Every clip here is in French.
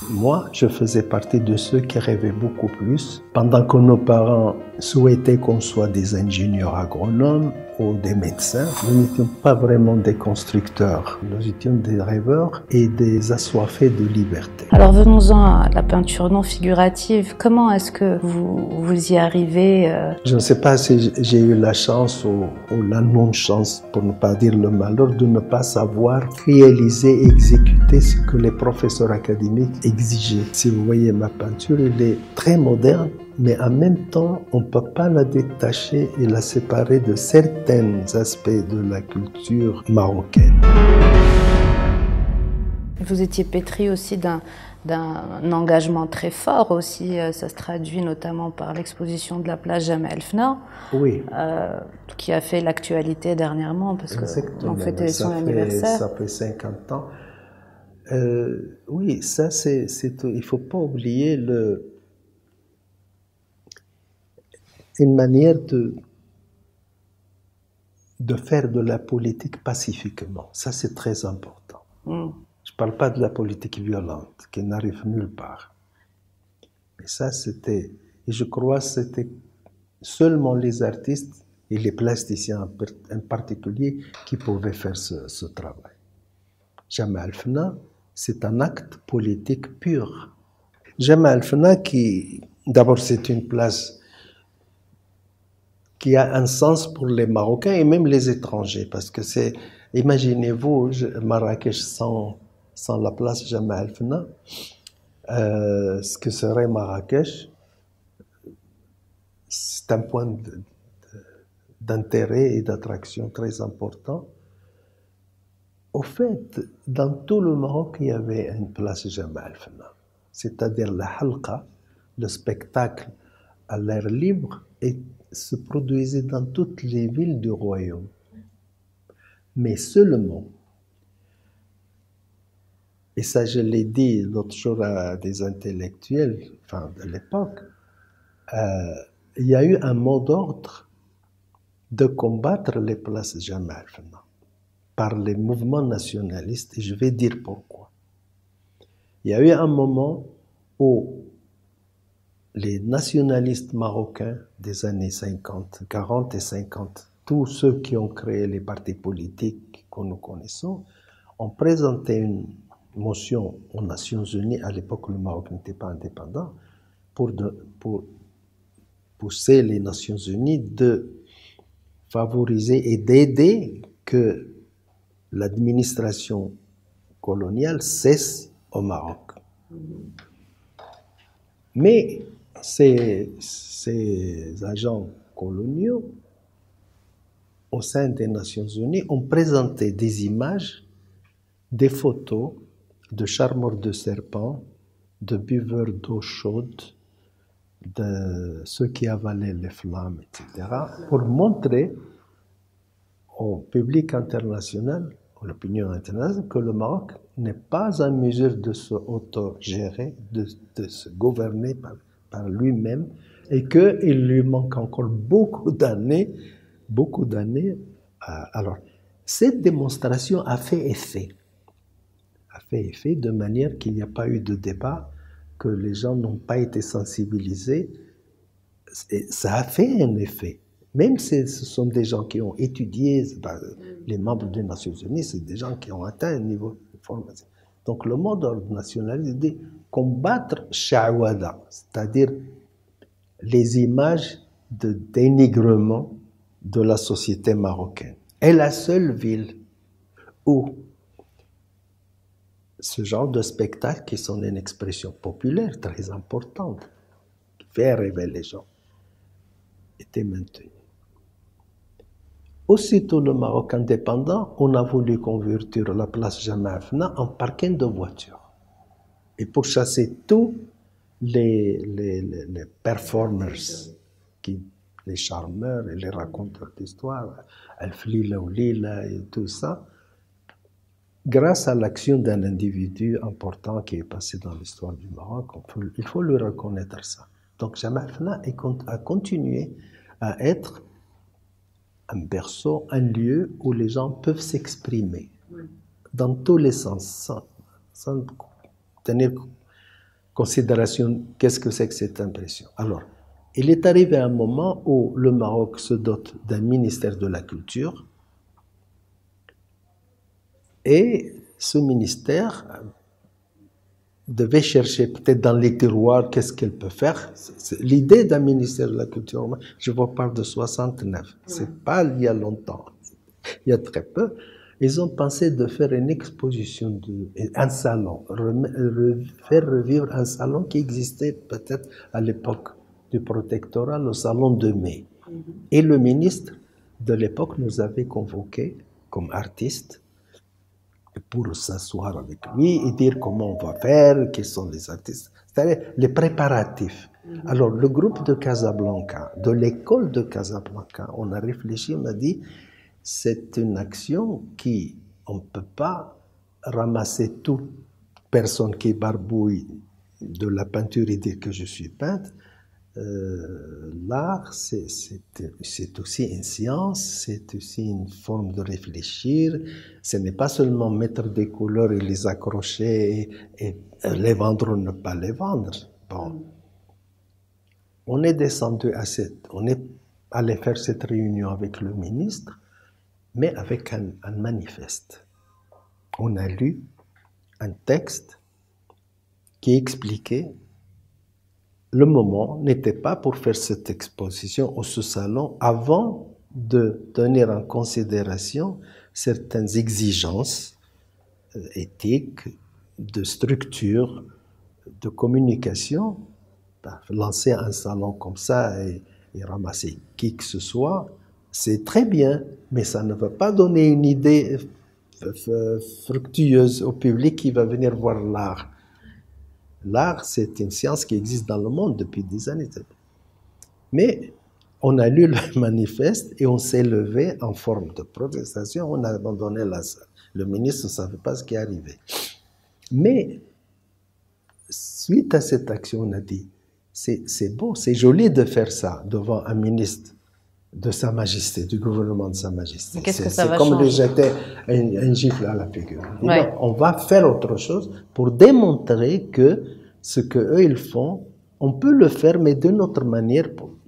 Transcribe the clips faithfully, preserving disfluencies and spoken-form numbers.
Moi, je faisais partie de ceux qui rêvaient beaucoup plus. Pendant que nos parents souhaitaient qu'on soit des ingénieurs agronomes ou des médecins, nous n'étions pas vraiment des constructeurs. Nous étions des rêveurs et des assoiffés de liberté. Alors venons-en à la peinture non figurative. Comment est-ce que vous, vous y arrivez euh... Je ne sais pas si j'ai eu la chance ou, ou la non-chance, pour ne pas dire le malheur, de ne pas savoir réaliser et exécuter ce que les professeurs académiques exigeaient. Si vous voyez ma peinture, elle est très moderne, mais en même temps, on ne peut pas la détacher et la séparer de certains aspects de la culture marocaine. Vous étiez pétri aussi d'un d'un engagement très fort aussi, ça se traduit notamment par l'exposition de la place Jemaa El-Fna, oui. euh, qui a fait l'actualité dernièrement, parce qu'on fêtait son fait, anniversaire. Ça fait cinquante ans. Euh, oui, ça c'est, c'est, il ne faut pas oublier le, une manière de, de faire de la politique pacifiquement. Ça c'est très important. Mm. Je ne parle pas de la politique violente, qui n'arrive nulle part. Mais ça, c'était... Et je crois que c'était seulement les artistes et les plasticiens en particulier qui pouvaient faire ce, ce travail. Jemaa El-Fna, c'est un acte politique pur. Jemaa El-Fna, qui... D'abord, c'est une place qui a un sens pour les Marocains et même les étrangers, parce que c'est... Imaginez-vous, Marrakech sans... sans la place Jemaa El-Fna, euh, ce que serait Marrakech, c'est un point de, de, d'intérêt et d'attraction très important. Au fait, dans tout le Maroc, il y avait une place Jemaa El-Fna, c'est-à-dire la halqa, le spectacle à l'air libre, et se produisait dans toutes les villes du royaume. Mais seulement, et ça, je l'ai dit l'autre jour à des intellectuels, enfin de l'époque, euh, il y a eu un mot d'ordre de combattre les places Jemaa El-Fna par les mouvements nationalistes, et je vais dire pourquoi. Il y a eu un moment où les nationalistes marocains des années cinquante, quarante et cinquante, tous ceux qui ont créé les partis politiques que nous connaissons, ont présenté une motion aux Nations Unies, à l'époque où le Maroc n'était pas indépendant, pour, de, pour pousser les Nations Unies de favoriser et d'aider que l'administration coloniale cesse au Maroc. Mais ces, ces agents coloniaux, au sein des Nations Unies, ont présenté des images, des photos de charmeurs de serpents, de buveurs d'eau chaude, de ceux qui avalaient les flammes, et cetera, pour montrer au public international, à l'opinion internationale, que le Maroc n'est pas en mesure de se autogérer, de, de se gouverner par, par lui-même, et qu'il lui manque encore beaucoup d'années, beaucoup d'années. Alors, cette démonstration a fait effet, a fait effet de manière qu'il n'y a pas eu de débat, que les gens n'ont pas été sensibilisés. Et ça a fait un effet. Même si ce sont des gens qui ont étudié, ben, les membres des Nations Unies, c'est des gens qui ont atteint un niveau de formation. Donc le mot d'ordre nationaliste dit combattre Sha'wada, c'est-à-dire les images de dénigrement de la société marocaine. Et la seule ville où ce genre de spectacle, qui sont une expression populaire très importante, qui fait rêver les gens, était maintenu. Aussitôt le Maroc indépendant, on a voulu convertir la place Jemaa El-Fna en parking de voitures. Et pour chasser tous les, les, les, les performers, qui, les charmeurs et les raconteurs d'histoires, Al-Flila ou Lila et tout ça, grâce à l'action d'un individu important qui est passé dans l'histoire du Maroc, peut, il faut lui reconnaître ça. Donc Jemaa El-Fna a continué à être un berceau, un lieu où les gens peuvent s'exprimer dans tous les sens, sans, sans tenir considération, qu'est-ce que c'est que cette impression? Alors, il est arrivé un moment où le Maroc se dote d'un ministère de la culture et ce ministère devait chercher peut-être dans les tiroirs qu'est-ce qu'elle peut faire. L'idée d'un ministère de la culture, je vous parle de soixante-neuf, c'est pas il y a longtemps, il y a très peu. Ils ont pensé de faire une exposition, de, un salon, re, re, faire revivre un salon qui existait peut-être à l'époque du protectorat, le salon de mai. Mm-hmm. Et le ministre de l'époque nous avait convoqués comme artistes pour s'asseoir avec lui et dire comment on va faire, quels sont les artistes, c'est-à-dire les préparatifs. Mm-hmm. Alors le groupe de Casablanca, de l'école de Casablanca, on a réfléchi, on a dit, c'est une action qui, on ne peut pas ramasser toute personne qui barbouille de la peinture et dire que je suis peintre. Euh, L'art, c'est aussi une science, c'est aussi une forme de réfléchir. Ce n'est pas seulement mettre des couleurs et les accrocher et, et les vendre ou ne pas les vendre. Bon. On est descendu à cette, on est allé faire cette réunion avec le ministre, mais avec un, un manifeste. On a lu un texte qui expliquait le moment n'était pas pour faire cette exposition ou ce salon avant de tenir en considération certaines exigences éthiques, de structure, de communication. Lancer un salon comme ça et, et ramasser qui que ce soit, c'est très bien, mais ça ne va pas donner une idée fructueuse au public qui va venir voir l'art. L'art, c'est une science qui existe dans le monde depuis des années. Mais on a lu le manifeste et on s'est levé en forme de protestation, on a abandonné la salle. Le ministre ne savait pas ce qui arrivait. Mais, suite à cette action, on a dit, c'est beau, c'est joli de faire ça devant un ministre de Sa Majesté, du gouvernement de Sa Majesté. Qu'est-ce que ça va changer? C'est comme lui changer? jeter un, un gifle à la figure. Ouais. Non, on va faire autre chose pour démontrer que ce qu'eux ils font, on peut le faire, mais d'une autre manière.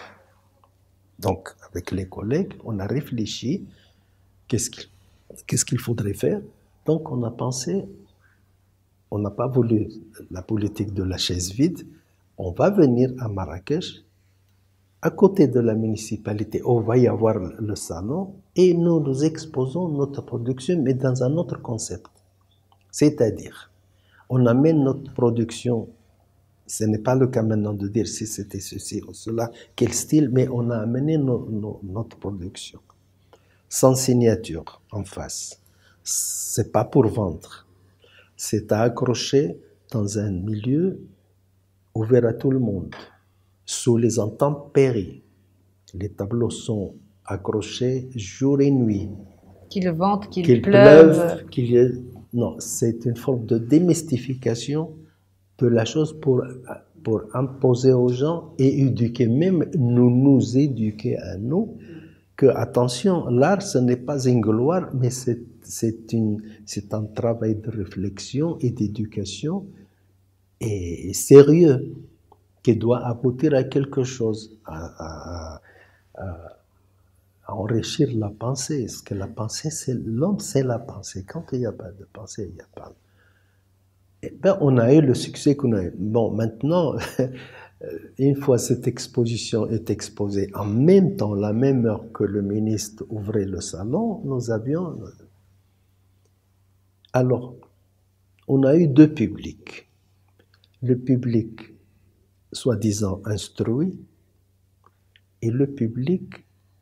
Donc, avec les collègues, on a réfléchi, qu'est-ce qu'il qu'est-ce qu'il faudrait faire? Donc, on a pensé, on n'a pas voulu la politique de la chaise vide, on va venir à Marrakech, à côté de la municipalité, on va y avoir le salon et nous nous exposons notre production, mais dans un autre concept. C'est-à-dire, on amène notre production, ce n'est pas le cas maintenant de dire si c'était ceci ou cela, quel style, mais on a amené no, no, notre production. Sans signature en face. C'est pas pour vendre. C'est à accrocher dans un milieu ouvert à tout le monde. Sous les intempéries. Les tableaux sont accrochés jour et nuit. Qu'il vente, qu'il qu'il pleuve. pleuve qu'il y ait... Non, c'est une forme de démystification de la chose pour, pour imposer aux gens et éduquer, même nous nous éduquer à nous, que, attention, l'art, ce n'est pas une gloire, mais c'est c'est un travail de réflexion et d'éducation et sérieux, qui doit aboutir à quelque chose, à, à, à, à enrichir la pensée. Parce que la pensée, c'est l'homme, c'est la pensée. Quand il n'y a pas de pensée, il n'y a pas. Et ben, on a eu le succès qu'on a eu. Bon, maintenant, une fois cette exposition est exposée en même temps, la même heure que le ministre ouvrait le salon, nous avions. Alors, on a eu deux publics. Le public soi-disant instruit, et le public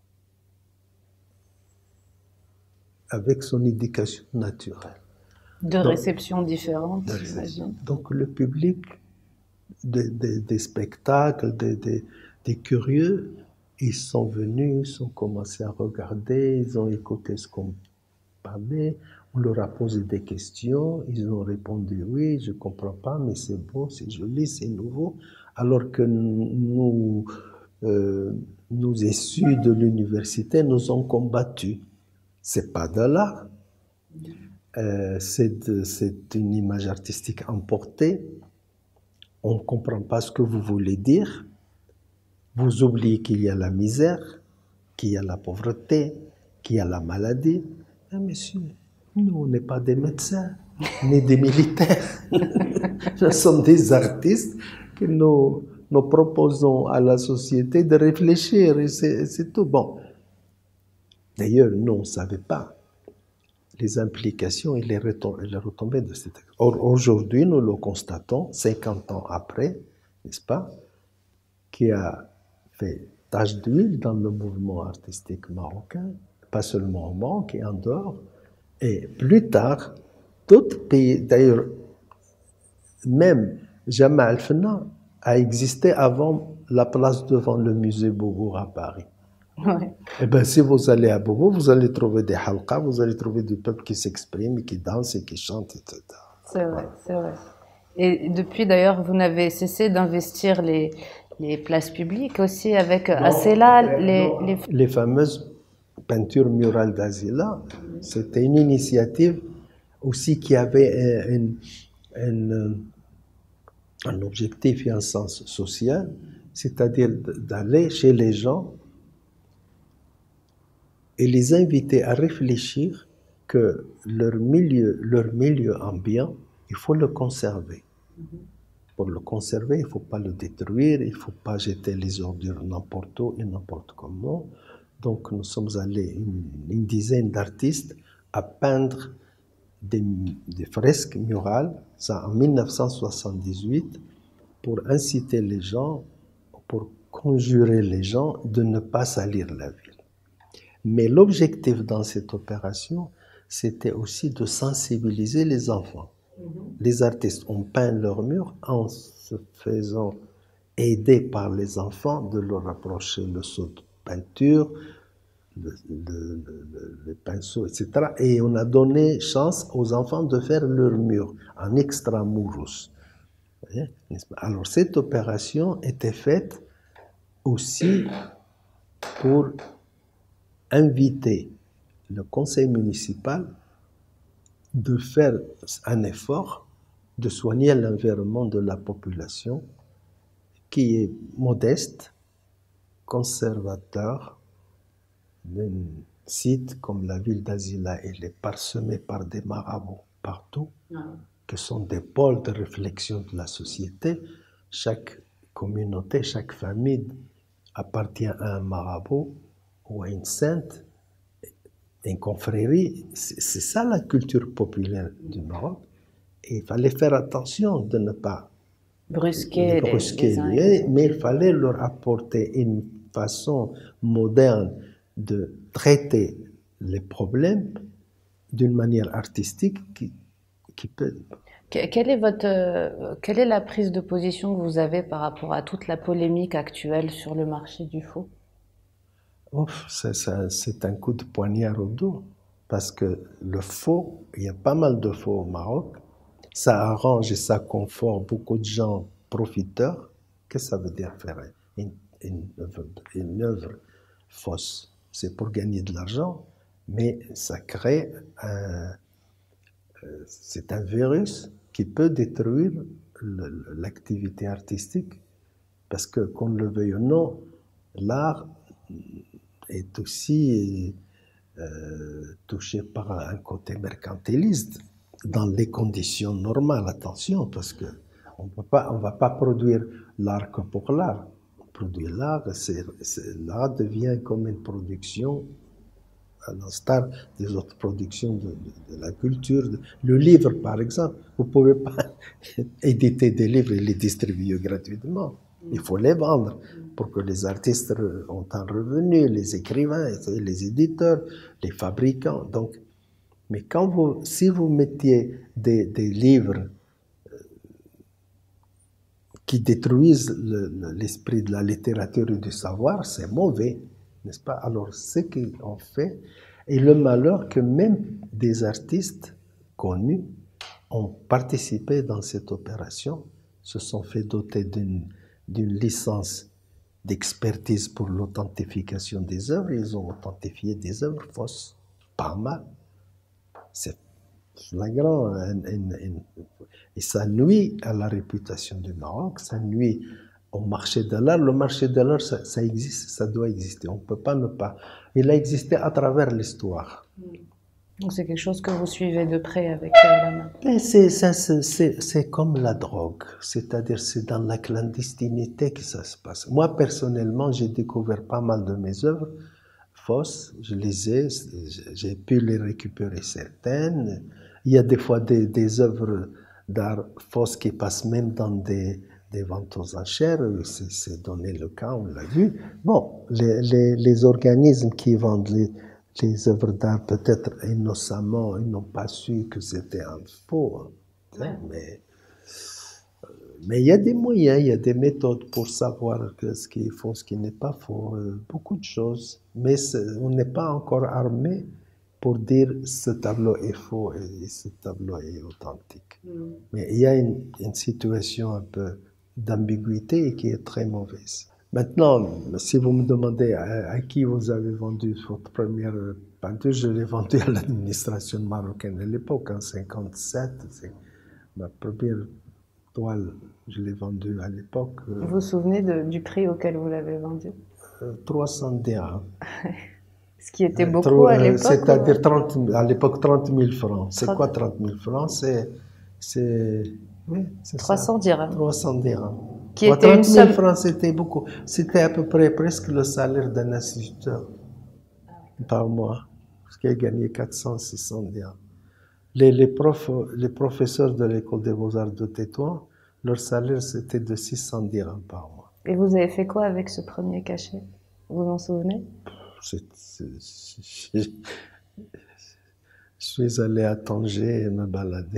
avec son éducation naturelle. De donc, réceptions différentes, j'imagine. Donc le public des, des, des spectacles, des, des, des curieux, ils sont venus, ils ont commencé à regarder, ils ont écouté ce qu'on parlait, on leur a posé des questions, ils ont répondu oui, je ne comprends pas, mais c'est beau, c'est joli, c'est nouveau. Alors que nous, euh, nous issus de l'université, nous ont combattu. C'est pas de l'art, euh, c'est une image artistique emportée. on ne comprend pas ce que vous voulez dire, vous oubliez qu'il y a la misère, qu'il y a la pauvreté, qu'il y a la maladie. Ah, monsieur, nous, on n'est pas des médecins, ni des militaires. Nous sommes des artistes que nous, nous proposons à la société de réfléchir, et c'est tout. Bon. D'ailleurs, nous, on ne savait pas les implications et les retombées de cette... Or, aujourd'hui, nous le constatons, cinquante ans après, n'est-ce pas, qui a fait tache d'huile dans le mouvement artistique marocain, pas seulement au Maroc et en dehors, et plus tard, d'autres pays, d'ailleurs, même Jamal Fna a existé avant la place devant le musée Beaubourg à Paris. Ouais. Eh bien, si vous allez à Beaubourg, vous allez trouver des halqa, vous allez trouver du peuple qui s'exprime, qui danse et qui chante, et cetera. C'est vrai, c'est vrai. Et depuis, d'ailleurs, vous n'avez cessé d'investir les, les places publiques aussi avec Asela, les, les... les fameuses peintures murales d'Asila, c'était une initiative aussi qui avait un, un, un, un objectif et un sens social, c'est-à-dire d'aller chez les gens et les inviter à réfléchir que leur milieu, leur milieu ambiant, il faut le conserver. Pour le conserver, il ne faut pas le détruire, il ne faut pas jeter les ordures n'importe où et n'importe comment. Donc nous sommes allés, une, une dizaine d'artistes, à peindre des, des fresques murales, ça en mille neuf cent soixante-dix-huit, pour inciter les gens, pour conjurer les gens de ne pas salir la ville. Mais l'objectif dans cette opération, c'était aussi de sensibiliser les enfants. Les artistes ont peint leurs murs en se faisant aider par les enfants de leur approcher le seau de peinture, le, le, le, le pinceau, et cetera. Et on a donné chance aux enfants de faire leurs murs en extramuros. Alors cette opération était faite aussi pour inviter le conseil municipal de faire un effort de soigner l'environnement de la population qui est modeste, conservateur. Un site comme la ville d'Asila, elle est parsemée par des marabouts partout, qui sont des pôles de réflexion de la société. Chaque communauté, chaque famille appartient à un marabout ou à une sainte, une confrérie. C'est ça la culture populaire du Maroc. Et il fallait faire attention de ne pas brusquer, les brusquer les, les, les, mais il fallait leur apporter une façon moderne de traiter les problèmes d'une manière artistique qui, qui peut... Quelle est, votre, euh, quelle est la prise de position que vous avez par rapport à toute la polémique actuelle sur le marché du faux? C'est un coup de poignard au dos, parce que le faux, il y a pas mal de faux au Maroc, ça arrange et ça conforte beaucoup de gens profiteurs. Qu'est-ce que ça veut dire faire une, une, œuvre, une œuvre fausse? C'est pour gagner de l'argent, mais ça crée un... C'est un virus qui peut détruire l'activité artistique, parce que, qu'on le veuille ou non, l'art est aussi euh, touché par un côté mercantiliste dans les conditions normales. Attention, parce que on peut pas, on va pas produire l'art que pour l'art. On produit l'art, l'art devient comme une production, à l'instar des autres productions de, de, de la culture. Le livre, par exemple, vous ne pouvez pas éditer des livres et les distribuer gratuitement. Il faut les vendre pour que les artistes ont un revenu, les écrivains, les éditeurs, les fabricants. Donc, mais quand vous, si vous mettiez des, des livres qui détruisent l'esprit le, de la littérature et du savoir, c'est mauvais, n'est-ce pas? Alors, ce qu'on fait, et le malheur que même des artistes connus ont participé dans cette opération, se sont fait doter d'une d'une licence d'expertise pour l'authentification des œuvres, ils ont authentifié des œuvres fausses, pas mal. flagrant. Et ça nuit à la réputation du Maroc, ça nuit au marché de l'art. Le marché de l'art, ça, ça existe, ça doit exister. On ne peut pas ne pas. Il a existé à travers l'histoire. Donc c'est quelque chose que vous suivez de près avec euh, la main. C'est comme la drogue, c'est-à-dire c'est dans la clandestinité que ça se passe. Moi, personnellement, j'ai découvert pas mal de mes œuvres fausses, je les ai, j'ai pu les récupérer certaines. Il y a des fois des, des œuvres d'art fausses qui passent même dans des, des ventes aux enchères, c'est donné le cas, on l'a vu. Bon, les, les, les organismes qui vendent les, les œuvres d'art, peut-être innocemment, ils n'ont pas su que c'était un faux, hein, mais mais il y a des moyens, il y a des méthodes pour savoir que ce qui est faux, ce qui n'est pas faux, euh, beaucoup de choses. Mais on n'est pas encore armé pour dire ce tableau est faux et ce tableau est authentique. Mm. Mais il y a une, une situation un peu d'ambiguïté qui est très mauvaise. Maintenant, si vous me demandez à, à qui vous avez vendu votre première peinture, je l'ai vendue à l'administration marocaine à l'époque, en cinquante-sept. C'est ma première toile, je l'ai vendue à l'époque. Vous vous souvenez de, du prix auquel vous l'avez vendue? euh, trois cents dirhams. Ce qui était beaucoup euh, à l'époque. C'est-à-dire à l'époque trente mille francs. C'est quoi trente mille francs? C'est oui, trois cents dirhams. trois cents dirhams. Qui était une somme... francs, c'était beaucoup. C'était à peu près presque le salaire d'un instituteur par mois, parce qu'il a gagné quatre cents, six cents dirhams. Les, les, profs, les professeurs de l'école des beaux-arts de Tétouan, leur salaire c'était de six cents dirhams par mois. Et vous avez fait quoi avec ce premier cachet? Vous vous en souvenez? c'est, c'est, c'est, je suis allé à Tanger et me balader.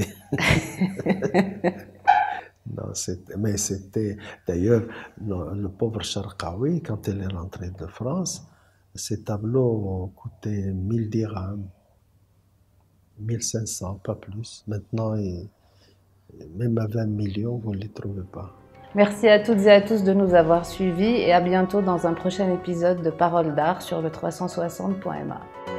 Non, mais c'était... D'ailleurs, le, le pauvre Charqaoui, quand il est rentré de France, ses tableaux coûtaient mille dirhams. mille cinq cents, pas plus. Maintenant, il, même à vingt millions, vous ne les trouvez pas. Merci à toutes et à tous de nous avoir suivis et à bientôt dans un prochain épisode de Paroles d'Art sur le trois cent soixante point M A.